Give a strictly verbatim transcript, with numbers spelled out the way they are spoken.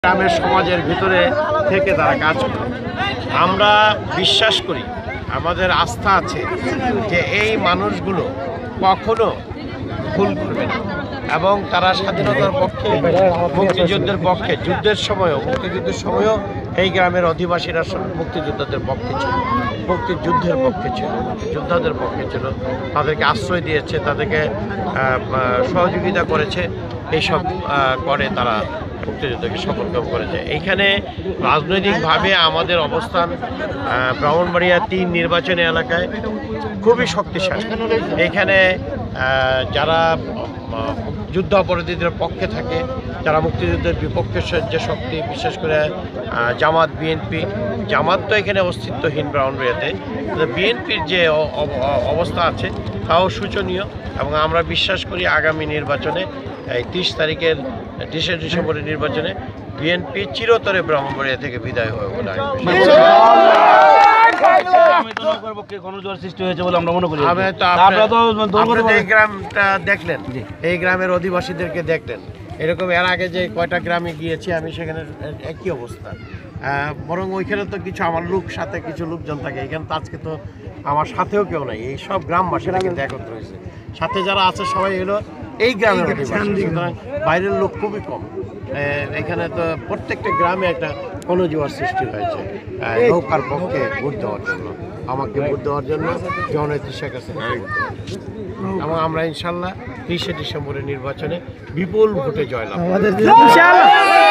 গ্রামের সমাজের ভিতরে থেকে তারা কাজ করে। আমরা বিশ্বাস করি, আমাদের আস্থা আছে যে এই মানুষগুলো কখনো ভুল করবে না এবং তারা স্বাধীনতার পক্ষে, মুক্তিযুদ্ধের পক্ষে, যুদ্ধের সময়ও মুক্তিযুদ্ধের সময়ও এই গ্রামের অধিবাসীরা মুক্তিযোদ্ধাদের পক্ষে ছিল, মুক্তিযুদ্ধের পক্ষে ছিল, যোদ্ধাদের পক্ষে ছিল। তাদেরকে আশ্রয় দিয়েছে, তাদেরকে সহযোগিতা করেছে, এইসব করে তারা মুক্তিযুদ্ধকে সফলকাম করেছে। এইখানে রাজনৈতিকভাবে আমাদের অবস্থান ব্রাহ্মণবাড়িয়া তিন নির্বাচনী এলাকায় খুবই শক্তিশালী। এখানে যারা যুদ্ধাপরাধীদের পক্ষে থাকে, যারা মুক্তিযুদ্ধের বিপক্ষে যে শক্তি, বিশেষ করে জামাত, বিএনপি, জামাত তো এখানে অস্তিত্বহীন ব্রাহ্মণবাড়িয়াতে, বিএনপির যে অবস্থা আছে তাও শোচনীয় এবং আমরা বিশ্বাস করি আগামী নির্বাচনে এই তিরিশ তারিখের তিরিশে ডিসেম্বরের নির্বাচনে বিএনপি চিরতরে ব্রাহ্মণবাড়িয়া থেকে বিদায় হয়ে বলে এই গ্রামটা দেখলেন, এই গ্রামের অধিবাসীদেরকে দেখলেন। এরকম এর আগে যে কয়টা গ্রামে গিয়েছি আমি, সেখানে একই অবস্থা। বরং ওইখানে তো কিছু আমার লোক সাথে কিছু লোকজন থাকে, এখানে তো আজকে তো আমার সাথেও কেউ নাই। এই সব গ্রামবাসীরা কিন্তু একত্র হয়েছে, সাথে যারা আছে সবাই হলো এই গ্রামের অধিবাসী, সুতরাং বাইরের লোক খুবই কম। এখানে তো প্রত্যেকটা গ্রামে একটা গণজোয়ার সৃষ্টি হয়েছে নৌকার পক্ষে ভোট দেওয়ার জন্য, আমাকে ভোট দেওয়ার জন্য, জননেত্রী শেখ হাসিনা এবং আমরা ইনশাল্লাহ তিরিশে ডিসেম্বরের নির্বাচনে বিপুল ভোটে জয়লাভ।